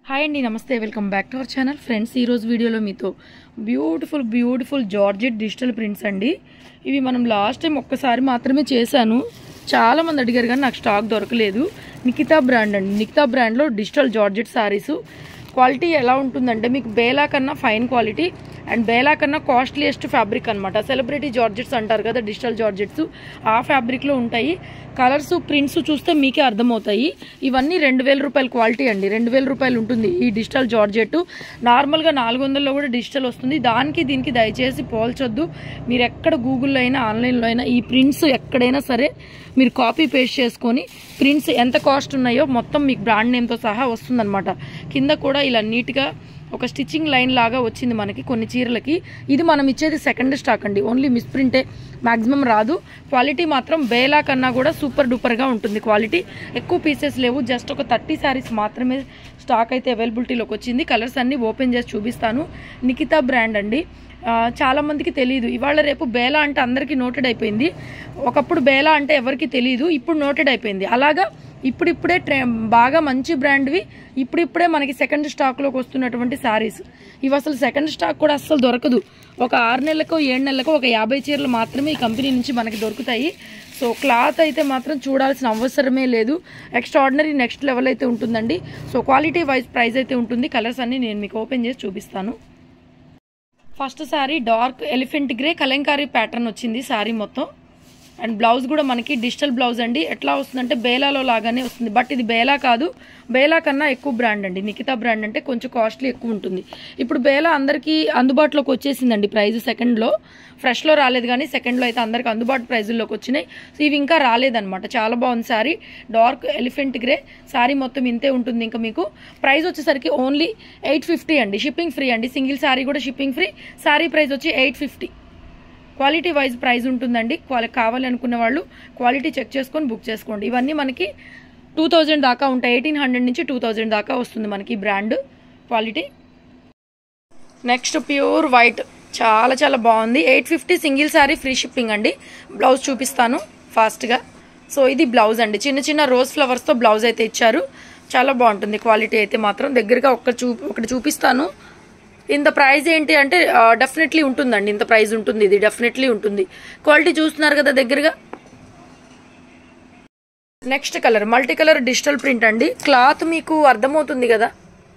Hi అండి, నమస్తే. Welcome back to our channel. Friends, ఈరోజు వీడియోలో మీతో బ్యూటిఫుల్ జార్జెట్ డిజిటల్ ప్రింట్స్ అండి. ఇవి మనం లాస్ట్ టైం ఒక్కసారి మాత్రమే చేశాను. చాలామంది అడిగారు కానీ నాకు స్టాక్ దొరకలేదు. నిఖితా బ్రాండ్ అండి. నిఖితా బ్రాండ్లో డిజిటల్ జార్జెట్ శారీస్ క్వాలిటీ ఎలా ఉంటుందంటే మీకు బేలా కన్నా ఫైన్ క్వాలిటీ అండ్ బేలా కన్నా కాస్ట్లీయెస్ట్ ఫ్యాబ్రిక్ అనమాట. సెలబ్రిటీ జార్జెట్స్ అంటారు కదా, డిజిటల్ జార్జెట్స్ ఆ ఫ్యాబ్రిక్లో ఉంటాయి. కలర్స్ ప్రింట్స్ చూస్తే మీకే అర్థమవుతాయి. ఇవన్నీ 2000 రూపాయల క్వాలిటీ అండి. 2000 రూపాయలు ఉంటుంది ఈ డిజిటల్ జార్జెట్. నార్మల్గా 400లో కూడా డిజిటల్ వస్తుంది. దానికి దీనికి దయచేసి పోల్చొద్దు. మీరు ఎక్కడ గూగుల్లో అయినా ఆన్లైన్లో అయినా ఈ ప్రింట్స్ ఎక్కడైనా సరే మీరు కాపీ పేస్ట్ చేసుకొని ప్రింట్స్ ఎంత కాస్ట్ ఉన్నాయో మొత్తం మీకు బ్రాండ్ నేమ్తో సహా వస్తుందన్నమాట. కింద కూడా ఇలా నీట్గా ఒక స్టిచ్చింగ్ లైన్ లాగా వచ్చింది మనకి కొన్ని చీరలకి. ఇది మనం ఇచ్చేది సెకండ్ స్టాక్ అండి. ఓన్లీ మిస్ ప్రింటే, మ్యాక్సిమం రాదు. క్వాలిటీ మాత్రం బేలా కన్నా కూడా సూపర్ డూపర్గా ఉంటుంది. క్వాలిటీ ఎక్కువ పీసెస్ లేవు, జస్ట్ ఒక 30 శారీస్ మాత్రమే స్టాక్ అయితే అవైలబిలిటీలోకి వచ్చింది. కలర్స్ అన్నీ ఓపెన్ చేసి చూపిస్తాను. నిఖితా బ్రాండ్ అండి. చాలామందికి తెలియదు. ఇవాళ రేపు బేలా అంటే అందరికీ నోటెడ్ అయిపోయింది. ఒకప్పుడు బేలా అంటే ఎవరికి తెలియదు, ఇప్పుడు నోటెడ్ అయిపోయింది. అలాగా ఇప్పుడిప్పుడే బాగా మంచి బ్రాండ్వి ఇప్పుడిప్పుడే మనకి సెకండ్ స్టాక్లోకి వస్తున్నటువంటి శారీస్. ఇవి అసలు సెకండ్ స్టాక్ కూడా అస్సలు దొరకదు. ఒక 6 నెలలకో 7 నెలలకో ఒక 50 చీరలు మాత్రమే ఈ కంపెనీ నుంచి మనకి దొరుకుతాయి. సో క్లాత్ అయితే మాత్రం చూడాల్సిన అవసరమే లేదు. ఎక్స్ట్రాడినరీ నెక్స్ట్ లెవెల్ అయితే ఉంటుందండి. సో క్వాలిటీ వైజ్ ప్రైస్ అయితే ఉంటుంది. కలర్స్ అన్ని నేను మీకు ఓపెన్ చేసి చూపిస్తాను. First sari dark elephant grey Kalamkari pattern వచ్చింది శారీ మొత్తం. అండ్ బ్లౌజ్ కూడా మనకి డిజిటల్ బ్లౌజ్ అండి. ఎట్లా వస్తుందంటే బేలాలో లాగానే వస్తుంది. బట్ ఇది బేలా కాదు, బేలా కన్నా ఎక్కువ బ్రాండ్ అండి. నిఖితా బ్రాండ్ అంటే కొంచెం కాస్ట్లీ ఎక్కువ ఉంటుంది. ఇప్పుడు బేలా అందరికీ అందుబాటులోకి వచ్చేసిందండి. ప్రైస్ సెకండ్లో, ఫ్రెష్లో రాలేదు కానీ సెకండ్లో అయితే అందరికి అందుబాటు ప్రైజుల్లోకి వచ్చినాయి. సో ఇవి ఇంకా రాలేదన్నమాట. చాలా బాగుంది sari. Dark elephant grey sari మొత్తం ఇంతే ఉంటుంది. ఇంకా మీకు ప్రైస్ వచ్చేసరికి ఓన్లీ 850 అండి. షిప్పింగ్ ఫ్రీ అండి. సింగిల్ శారీ కూడా షిప్పింగ్ ఫ్రీ. శారీ ప్రైస్ వచ్చి 850. క్వాలిటీ వైజ్ ప్రైస్ ఉంటుందండి. కావాలి అనుకున్న వాళ్ళు క్వాలిటీ చెక్ చేసుకొని బుక్ చేసుకోండి. ఇవన్నీ మనకి 2000 దాకా ఉంటాయి. 1800 నుంచి 2000 దాకా వస్తుంది మనకి brand quality. Next pure white, చాలా చాలా బాగుంది. 850 సింగిల్ శారీ ఫ్రీ షిప్పింగ్ అండి. బ్లౌజ్ చూపిస్తాను ఫాస్ట్గా. సో ఇది బ్లౌజ్ అండి. చిన్న చిన్న రోజ్ ఫ్లవర్స్తో బ్లౌజ్ అయితే ఇచ్చారు. చాలా బాగుంటుంది క్వాలిటీ అయితే మాత్రం. దగ్గరగా ఒకటి చూపిస్తాను. ఇంత ప్రైస్ ఏంటి అంటే డెఫినెట్లీ ఉంటుందండి. ఇంత ప్రైస్ ఉంటుంది. ఇది డెఫినెట్లీ ఉంటుంది. క్వాలిటీ చూస్తున్నారు కదా దగ్గరగా. Next colour multi colour digital print అండి. క్లాత్ మీకు అర్థమవుతుంది కదా,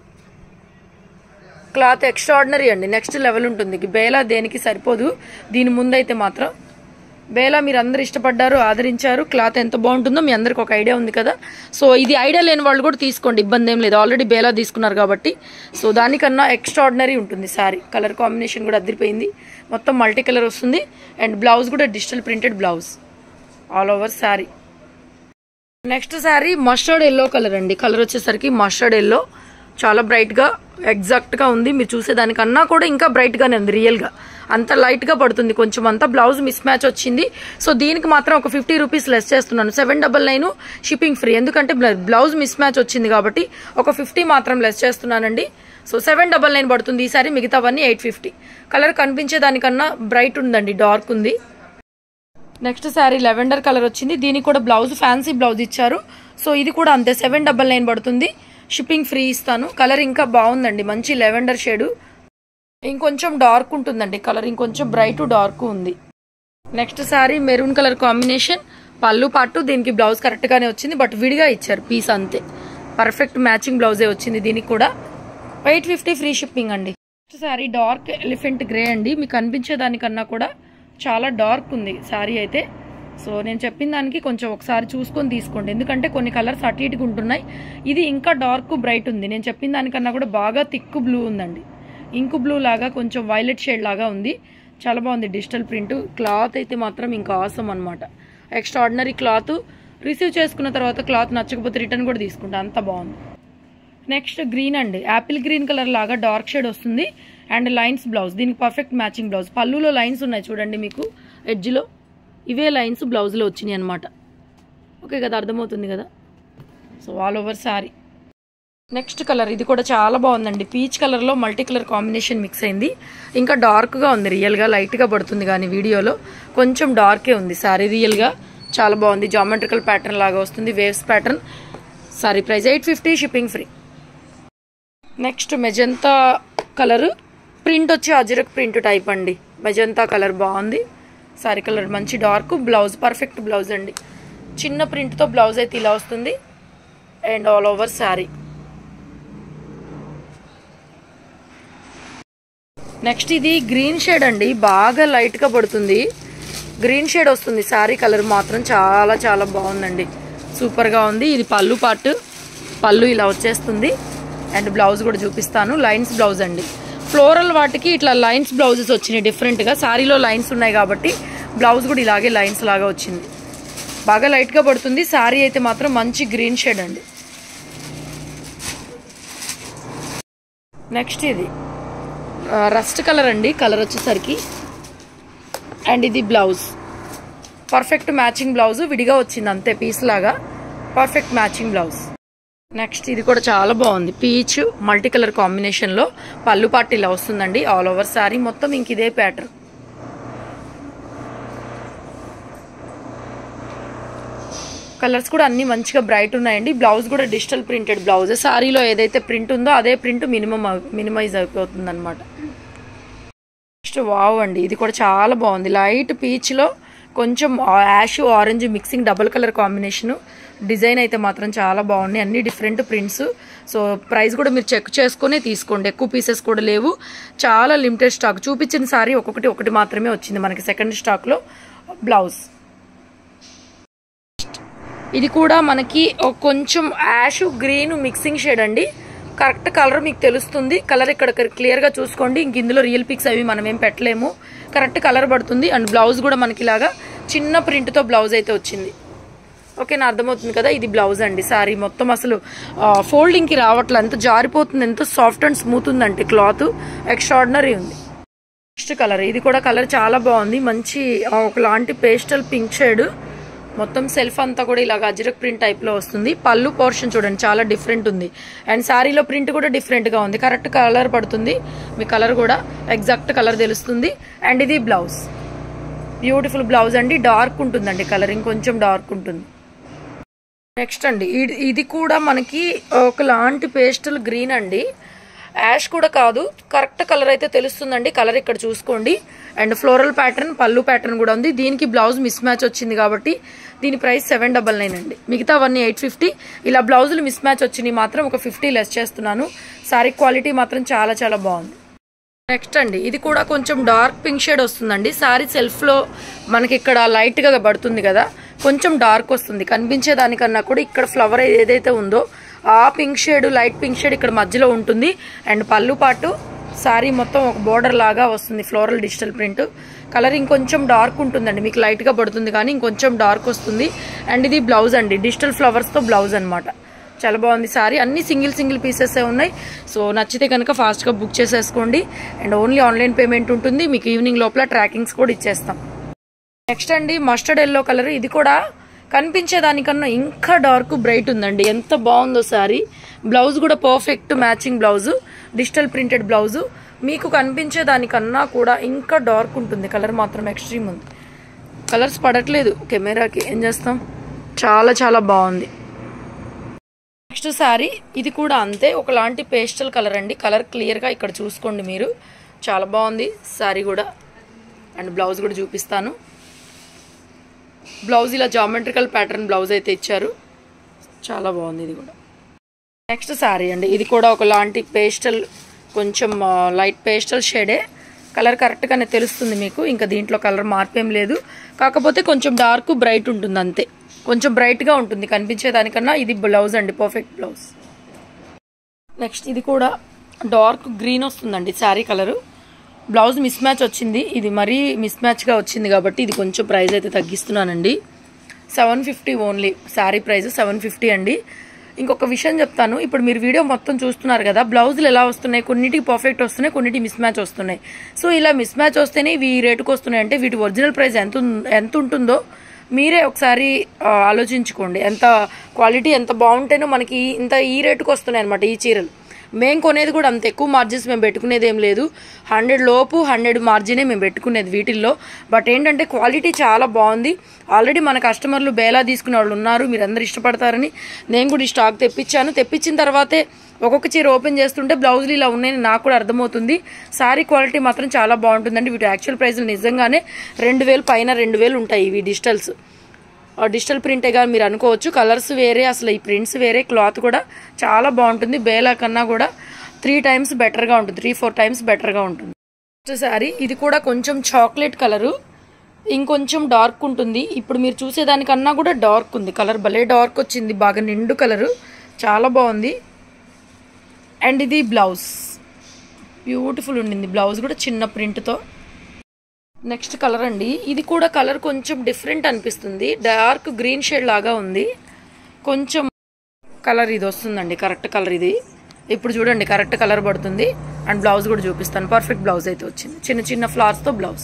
క్లాత్ ఎక్స్ట్రాడినరీ అండి. నెక్స్ట్ లెవెల్ ఉంటుంది. బేలా దేనికి సరిపోదు. దీని ముందైతే మాత్రం బేలా మీరు అందరు ఇష్టపడ్డారు, ఆదరించారు. క్లాత్ ఎంత బాగుంటుందో మీ అందరికి ఒక ఐడియా ఉంది కదా. సో ఇది ఐడియా లేని వాళ్ళు కూడా తీసుకోండి, ఇబ్బంది ఏం లేదు. ఆల్రెడీ బేలా తీసుకున్నారు కాబట్టి. సో దానికన్నా ఎక్స్ట్రాడినరీ ఉంటుంది శారీ. కలర్ కాంబినేషన్ కూడా అదిరిపోయింది. మొత్తం మల్టీ కలర్ వస్తుంది. అండ్ బ్లౌజ్ కూడా digital printed blouse all over sari. Next sari mustard yellow colour అండి. కలర్ వచ్చేసరికి మస్టర్డ్ ఎల్లో చాలా బ్రైట్గా ఎగ్జాక్ట్గా ఉంది. మీరు చూసేదానికన్నా కూడా ఇంకా బ్రైట్గానే ఉంది. రియల్గా అంత లైట్గా పడుతుంది కొంచెం అంతా. బ్లౌజ్ మిస్ మ్యాచ్ వచ్చింది. సో దీనికి మాత్రం ఒక 50 రూపీస్ లెస్ చేస్తున్నాను. 799 షిప్పింగ్ ఫ్రీ. ఎందుకంటే బ్లౌజ్ మిస్ మ్యాచ్ వచ్చింది కాబట్టి ఒక 50 మాత్రం లెస్ చేస్తున్నానండి. సో 799 పడుతుంది ఈ సారీ. మిగతావన్నీ 850. కలర్ కనిపించేదానికన్నా బ్రైట్ ఉందండి, డార్క్ ఉంది. నెక్స్ట్ శారీ లెవెండర్ కలర్ వచ్చింది. దీనికి కూడా బ్లౌజ్ ఫ్యాన్సీ బ్లౌజ్ ఇచ్చారు. సో ఇది కూడా అంతే 799 పడుతుంది. షిప్పింగ్ ఫ్రీ ఇస్తాను. కలర్ ఇంకా బాగుందండి, మంచి లెవెండర్ షేడు. ఇంకొంచెం డార్క్ ఉంటుందండి కలర్, ఇంకొంచెం బ్రైట్ డార్క్ ఉంది. Next sari maroon colour combination. పళ్ళు పాటు దీనికి బ్లౌజ్ కరెక్ట్గానే వచ్చింది, బట్ విడిగా ఇచ్చారు పీస్ అంతే. పర్ఫెక్ట్ మ్యాచింగ్ బ్లౌజే వచ్చింది దీనికి కూడా. 850 ఫ్రీ షిప్పింగ్ అండి. Next sari dark elephant grey అండి. మీకు కనిపించేదానికన్నా కూడా చాలా డార్క్ ఉంది శారీ అయితే. సో నేను చెప్పిన దానికి కొంచెం ఒకసారి చూసుకొని తీసుకోండి, ఎందుకంటే కొన్ని కలర్స్ అటు ఇటుగా ఉంటున్నాయి. ఇది ఇంకా డార్క్ బ్రైట్ ఉంది. నేను చెప్పిన దానికన్నా కూడా బాగా థిక్ బ్లూ ఉందండి. ఇంకు బ్లూ లాగా కొంచెం వైలెట్ షేడ్ లాగా ఉంది. చాలా బాగుంది డిజిటల్ ప్రింట్. క్లాత్ అయితే మాత్రం ఇంకా ఆసమ్ అనమాట. Extraordinary cloth. రిసీవ్ చేసుకున్న తర్వాత క్లాత్ నచ్చకపోతే రిటర్న్ కూడా తీసుకుంటా, అంత బాగుంది. నెక్స్ట్ గ్రీన్ అండి. యాపిల్ గ్రీన్ కలర్ లాగా డార్క్ షేడ్ వస్తుంది. And lines blouse. దీనికి పర్ఫెక్ట్ మ్యాచింగ్ బ్లౌజ్. పళ్ళులో లైన్స్ ఉన్నాయి చూడండి, మీకు ఎడ్జ్లో ఇవే లైన్స్ బ్లౌజ్లో వచ్చినాయి అనమాట. ఓకే కదా, అర్థమవుతుంది కదా. So all over sari. Next colour ఇది కూడా చాలా బాగుందండి. పీచ్ కలర్లో మల్టీ కలర్ కాంబినేషన్ మిక్స్ అయింది. ఇంకా డార్క్గా ఉంది. రియల్గా లైట్గా పడుతుంది కానీ వీడియోలో కొంచెం డార్కే ఉంది శారీ. రియల్గా చాలా బాగుంది. జామెట్రికల్ ప్యాటర్న్ లాగా వస్తుంది, waves pattern. Sari price 850 shipping free. Next magenta colour print వచ్చి అజరక్ ప్రింట్ టైప్ అండి. మెజంతా కలర్ బాగుంది. సారీ కలర్ మంచి డార్క్. బ్లౌజ్ పర్ఫెక్ట్ బ్లౌజ్ అండి. చిన్న ప్రింట్తో బ్లౌజ్ అయితే ఇలా వస్తుంది and all over sari. Next ఇది గ్రీన్ షేడ్ అండి, బాగా లైట్గా పడుతుంది. గ్రీన్ షేడ్ వస్తుంది. శారీ కలర్ మాత్రం చాలా చాలా బాగుందండి, సూపర్గా ఉంది. ఇది పళ్ళు పార్ట్, పళ్ళు ఇలా వచ్చేస్తుంది అండ్ బ్లౌజ్ కూడా చూపిస్తాను. లైన్స్ బ్లౌజ్ అండి. ఫ్లోరల్ వాటికి ఇట్లా లైన్స్ బ్లౌజెస్ వచ్చినాయి డిఫరెంట్గా. శారీలో లైన్స్ ఉన్నాయి కాబట్టి బ్లౌజ్ కూడా ఇలాగే లైన్స్ లాగా వచ్చింది. బాగా లైట్గా పడుతుంది. శారీ అయితే మాత్రం మంచి గ్రీన్ షేడ్ అండి. నెక్స్ట్ ఇది రస్ట్ కలర్ అండి, కలర్ వచ్చేసరికి. అండ్ ఇది బ్లౌజ్ పర్ఫెక్ట్ మ్యాచింగ్ బ్లౌజ్, విడిగా వచ్చింది అంతే పీస్ లాగా. Perfect matching blouse. నెక్స్ట్ ఇది కూడా చాలా బాగుంది. పీచ్ మల్టీ కలర్ కాంబినేషన్లో పళ్ళు పార్ట్ ఇలా వస్తుందండి. ఆల్ ఓవర్ శారీ మొత్తం ఇంక ఇదే ప్యాటర్న్. కలర్స్ కూడా అన్ని మంచిగా బ్రైట్ ఉన్నాయండి. బ్లౌజ్ కూడా డిజిటల్ ప్రింటెడ్ బ్లౌజ్. శారీలో ఏదైతే ప్రింట్ ఉందో అదే ప్రింట్ మినిమైజ్ అయిపోతుంది అనమాట. నెక్స్ట్ వావ్ అండి, ఇది కూడా చాలా బాగుంది. లైట్ పీచ్లో కొంచెం ash orange mixing double colour combination. Design అయితే మాత్రం చాలా బాగున్నాయి, అన్ని డిఫరెంట్ ప్రింట్స్. సో ప్రైస్ కూడా మీరు చెక్ చేసుకుని తీసుకోండి. ఎక్కువ పీసెస్ కూడా లేవు, చాలా లిమిటెడ్ స్టాక్. చూపించిన సారీ ఒకటి మాత్రమే వచ్చింది మనకి సెకండ్ స్టాక్లో. బ్లౌజ్ ఇది కూడా మనకి కొంచెం యాష్ గ్రీన్ మిక్సింగ్ షేడ్ అండి. కరెక్ట్ కలర్ మీకు తెలుస్తుంది. కలర్ ఇక్కడ క్లియర్గా చూసుకోండి. ఇంక ఇందులో రియల్ పిక్స్ అవి మనం ఏం పెట్టలేము. కరెక్ట్ కలర్ పడుతుంది. అండ్ బ్లౌజ్ కూడా మనకి ఇలాగా చిన్న ప్రింట్తో బ్లౌజ్ అయితే వచ్చింది. ఓకేనా, అర్థమవుతుంది కదా. ఇది బ్లౌజ్ అండి. సారీ మొత్తం అసలు ఫోల్డింగ్కి రావట్లేదు, ఎంత జారిపోతుంది, ఎంత సాఫ్ట్ అండ్ స్మూత్ ఉందంటే క్లాత్ ఎక్స్ట్రాడినరీ ఉంది. నెక్స్ట్ కలర్, ఇది కూడా కలర్ చాలా బాగుంది. మంచి ఒకలాంటి పేస్టల్ పింక్ షేడ్. మొత్తం సెల్ఫ్ అంతా కూడా ఇలాగ అజరక్ ప్రింట్ టైప్లో వస్తుంది. పళ్ళు పోర్షన్ చూడండి చాలా డిఫరెంట్ ఉంది. అండ్ శారీలో ప్రింట్ కూడా డిఫరెంట్గా ఉంది. కరెక్ట్ కలర్ పడుతుంది, మీ కలర్ కూడా ఎగ్జాక్ట్ కలర్ తెలుస్తుంది. అండ్ ఇది బ్లౌజ్, బ్యూటిఫుల్ బ్లౌజ్ అండి. డార్క్ ఉంటుందండి కలర్, ఇంకొంచెం డార్క్ ఉంటుంది. నెక్స్ట్ అండి ఇది కూడా మనకి ఒకలాంటి పేస్టల్ గ్రీన్ అండి. యాష్ కూడా కాదు, కరెక్ట్ కలర్ అయితే తెలుస్తుందండి. కలర్ ఇక్కడ చూసుకోండి. అండ్ ఫ్లోరల్ ప్యాటర్న్, పళ్ళు ప్యాటర్న్ కూడా ఉంది. దీనికి బ్లౌజ్ మిస్ మ్యాచ్ వచ్చింది కాబట్టి దీని ప్రైస్ 799 అండి. మిగతా అవన్నీ 850. ఇలా బ్లౌజులు మిస్ మ్యాచ్ వచ్చినాయి మాత్రం ఒక 50 లెస్ చేస్తున్నాను. శారీ క్వాలిటీ మాత్రం చాలా చాలా బాగుంది. నెక్స్ట్ అండి ఇది కూడా కొంచెం డార్క్ పింక్ షేడ్ వస్తుందండి. శారీ సెల్ఫ్లో మనకి ఇక్కడ లైట్గా పడుతుంది కదా, కొంచెం డార్క్ వస్తుంది. కనిపించే దానికన్నా కూడా ఇక్కడ ఫ్లవర్ ఏదైతే ఉందో ఆ pink shade, light pink shade ఇక్కడ మధ్యలో ఉంటుంది. అండ్ పళ్ళు పాటు శారీ మొత్తం ఒక బోర్డర్ లాగా వస్తుంది, ఫ్లోరల్ డిజిటల్ ప్రింట్. కలర్ ఇంకొంచెం డార్క్ ఉంటుందండి, మీకు లైట్గా పడుతుంది కానీ ఇంకొంచెం డార్క్ వస్తుంది. అండ్ ఇది బ్లౌజ్ అండి, డిజిటల్ ఫ్లవర్స్తో బ్లౌజ్ అనమాట. చాలా బాగుంది సారీ. అన్ని సింగిల్ పీసెస్ ఉన్నాయి. సో నచ్చితే కనుక ఫాస్ట్గా బుక్ చేసేసుకోండి. అండ్ ఓన్లీ ఆన్లైన్ పేమెంట్ ఉంటుంది. మీకు ఈవినింగ్ లోపల ట్రాకింగ్స్ కూడా ఇచ్చేస్తాం. నెక్స్ట్ అండి మస్టర్డ్ ఎల్లో కలర్. ఇది కూడా కనిపించేదానికన్నా ఇంకా డార్క్ బ్రైట్ ఉందండి. ఎంత బాగుందో సారీ. బ్లౌజ్ కూడా perfect matching blouse, digital printed blouse. మీకు కనిపించేదానికన్నా కూడా ఇంకా డార్క్ ఉంటుంది. కలర్ మాత్రం ఎక్స్ట్రీమ్ ఉంది. కలర్స్ పడట్లేదు కెమెరాకి, ఏం చేస్తాం. చాలా చాలా బాగుంది. నెక్స్ట్ సారీ ఇది కూడా అంతే, ఒకలాంటి పేస్టల్ కలర్ అండి. కలర్ క్లియర్గా ఇక్కడ చూసుకోండి మీరు, చాలా బాగుంది సారీ కూడా. అండ్ బ్లౌజ్ కూడా చూపిస్తాను. బ్లౌజ్ ఇలా జామెట్రికల్ ప్యాటర్న్ బ్లౌజ్ అయితే ఇచ్చారు, చాలా బాగుంది ఇది కూడా. నెక్స్ట్ సారీ అండి, ఇది కూడా ఒకలాంటి పేస్టల్, కొంచెం లైట్ పేస్టల్ షేడే. కలర్ కరెక్ట్గానే తెలుస్తుంది మీకు, ఇంకా దీంట్లో కలర్ మార్పేం లేదు. కాకపోతే కొంచెం డార్క్ బ్రైట్ ఉంటుంది అంతే, కొంచెం బ్రైట్గా ఉంటుంది కనిపించేదానికన్నా. ఇది బ్లౌజ్ అండి, పర్ఫెక్ట్ బ్లౌజ్. నెక్స్ట్ ఇది కూడా డార్క్ గ్రీన్ వస్తుందండి sari colour. Blouse miss match వచ్చింది, ఇది మరీ మిస్ మ్యాచ్గా వచ్చింది కాబట్టి ఇది కొంచెం ప్రైస్ అయితే తగ్గిస్తున్నానండి. 750 ఓన్లీ. శారీ ప్రైస్ 750 అండి. ఇంకొక విషయం చెప్తాను, ఇప్పుడు మీరు వీడియో మొత్తం చూస్తున్నారు కదా, బ్లౌజులు ఎలా వస్తున్నాయి, కొన్నిటికి పర్ఫెక్ట్ వస్తున్నాయి, కొన్నిటికి మిస్ మ్యాచ్ వస్తున్నాయి. సో ఇలా మిస్ మ్యాచ్ వస్తేనే ఇవి ఈ రేటుకు వస్తున్నాయి అంటే వీటి ఒరిజినల్ ప్రైస్ ఎంత ఉంటుందో మీరే ఒకసారి ఆలోచించుకోండి. ఎంత క్వాలిటీ ఎంత బాగుంటేనో మనకి ఈ రేటుకు వస్తున్నాయి అనమాట ఈ చీరలు. మేము కొనేది కూడా అంత ఎక్కువ మార్జిన్స్ మేము పెట్టుకునేది ఏం లేదు. 100 లోపు 100 మార్జినే మేము పెట్టుకునేది వీటిల్లో. బట్ ఏంటంటే క్వాలిటీ చాలా బాగుంది. ఆల్రెడీ మన కస్టమర్లు బేలా తీసుకునే వాళ్ళు ఉన్నారు, మీరు అందరు ఇష్టపడతారని నేను కూడా ఈ స్టాక్ తెప్పించాను. తెప్పించిన తర్వాతే ఒక్కొక్క చీర ఓపెన్ చేస్తుంటే బ్లౌజులు ఇలా ఉన్నాయని నాకు కూడా అర్థమవుతుంది. శారీ క్వాలిటీ మాత్రం చాలా బాగుంటుందండి. వీటి యాక్చువల్ ప్రైస్లు నిజంగానే 2000 పైన 2000 ఉంటాయి ఇవి డిజిటల్స్. డిజిటల్ ప్రింటేగా మీరు అనుకోవచ్చు. కలర్స్ వేరే, అసలు ఈ ప్రింట్స్ వేరే, క్లాత్ కూడా చాలా బాగుంటుంది. బేలా కన్నా కూడా 3 times బెటర్గా ఉంటుంది, 3-4 times బెటర్గా ఉంటుంది. నెక్స్ట్ శారీ ఇది కూడా కొంచెం చాక్లెట్ కలరు, ఇంకొంచెం డార్క్ ఉంటుంది. ఇప్పుడు మీరు చూసేదానికన్నా కూడా డార్క్ ఉంది కలర్, భలే డార్క్ వచ్చింది, బాగా నిండు కలరు, చాలా బాగుంది. అండ్ ఇది బ్లౌజ్ బ్యూటిఫుల్ ఉండింది, బ్లౌజ్ కూడా చిన్న ప్రింట్తో. నెక్స్ట్ కలర్ అండి, ఇది కూడా కలర్ కొంచెం డిఫరెంట్ అనిపిస్తుంది, డార్క్ గ్రీన్ షేడ్ లాగా ఉంది. కొంచెం కలర్ ఇది వస్తుందండి, కరెక్ట్ కలర్ ఇది. ఇప్పుడు చూడండి కరెక్ట్ కలర్ పడుతుంది. అండ్ బ్లౌజ్ కూడా చూపిస్తాను, పర్ఫెక్ట్ బ్లౌజ్ అయితే వచ్చింది, చిన్న చిన్న ఫ్లవర్స్తో బ్లౌజ్.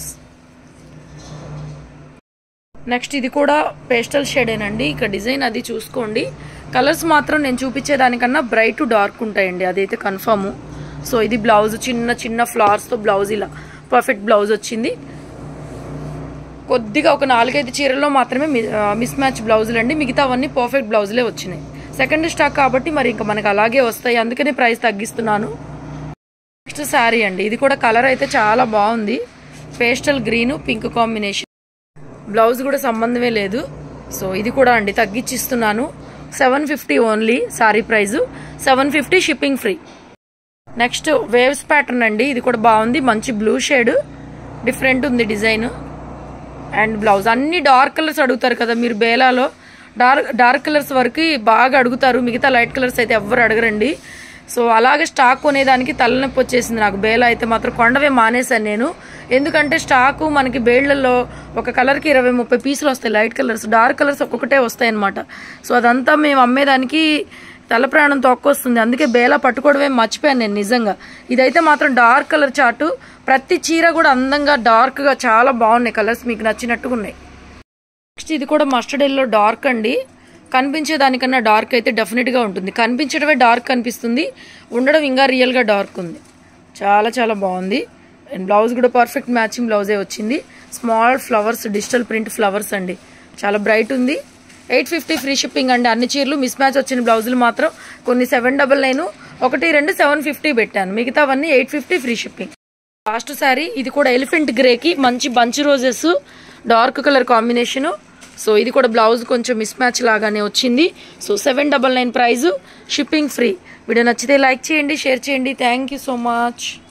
నెక్స్ట్ ఇది కూడా పేస్టల్ షేడేనండి. ఇక డిజైన్ అది చూసుకోండి. కలర్స్ మాత్రం నేను చూపించేదానికన్నా బ్రైట్ డార్క్ ఉంటాయండి, అదైతే కన్ఫర్మ్. సో ఇది బ్లౌజ్, చిన్న చిన్న ఫ్లవర్స్తో బ్లౌజ్, ఇలా పర్ఫెక్ట్ బ్లౌజ్ వచ్చింది. కొద్దిగా ఒక 4-5 చీరల్లో మాత్రమే మిస్ మ్యాచ్ బ్లౌజులు అండి, మిగతా అవన్నీ పర్ఫెక్ట్ బ్లౌజులే వచ్చినాయి. సెకండ్ స్టాక్ కాబట్టి మరి ఇంకా మనకు అలాగే వస్తాయి, అందుకనే ప్రైస్ తగ్గిస్తున్నాను. నెక్స్ట్ శారీ అండి, ఇది కూడా కలర్ అయితే చాలా బాగుంది, pastel green pink combination, blouse కూడా సంబంధమే లేదు. సో ఇది కూడా అండి తగ్గించిస్తున్నాను, 750 only. Sari price 750, shipping free. Next waves pattern అండి, ఇది కూడా బాగుంది, మంచి బ్లూ షేడ్, డిఫరెంట్ ఉంది డిజైన్. అండ్ బ్లౌజ్ అన్ని డార్క్ కలర్స్ అడుగుతారు కదా మీరు బేలాలో, డార్క్ కలర్స్ వరకు బాగా అడుగుతారు, మిగతా లైట్ కలర్స్ అయితే ఎవ్వరు అడగరండి. సో అలాగే స్టాక్ కొనేదానికి తలనొప్పి వచ్చేసింది నాకు. బేలా అయితే మాత్రం కొండవే మానేశాను నేను, ఎందుకంటే స్టాకు మనకి బేళ్లలో ఒక కలర్కి 20-30 పీసులు వస్తాయి, లైట్ కలర్స్, డార్క్ కలర్స్ ఒక్కొక్కటే వస్తాయి అనమాట. సో అదంతా మేము అమ్మేదానికి తల ప్రాణం తొక్కొస్తుంది, అందుకే బేలా పట్టుకోవడమే మర్చిపోయాను నేను నిజంగా. ఇదైతే మాత్రం డార్క్ కలర్ చార్టు, ప్రతి చీర కూడా అందంగా డార్క్గా చాలా బాగున్నాయి కలర్స్, మీకు నచ్చినట్టుగా ఉన్నాయి. నెక్స్ట్ ఇది కూడా మస్టర్డ్ ఎల్లో డార్క్ అండి, కనిపించేదానికన్నా డార్క్ అయితే డెఫినెట్గా ఉంటుంది, కనిపించడమే డార్క్ కనిపిస్తుంది, ఉండడం ఇంకా రియల్గా డార్క్ ఉంది, చాలా చాలా బాగుంది. అండ్ బ్లౌజ్ కూడా పర్ఫెక్ట్ మ్యాచింగ్ బ్లౌజే వచ్చింది, small flowers, digital print flowers అండి, చాలా బ్రైట్ ఉంది. 850 ఫ్రీ షిప్పింగ్ అండి. అన్ని చీరలు మిస్ మ్యాచ్ వచ్చిన బ్లౌజులు మాత్రం కొన్ని 799, 1-2 750 పెట్టాను, మిగతావన్నీ 850 ఫ్రీ షిప్పింగ్. లాస్ట్ శారీ ఇది కూడా ఎలిఫెంట్ గ్రేకి మంచి bunch roses, dark colour combination. So ఇది కూడా బ్లౌజ్ కొంచెం మిస్ మ్యాచ్ లాగానే వచ్చింది. So 799 price, shipping free. Video నచ్చితే లైక్ చేయండి, షేర్ చేయండి. Thank you so much.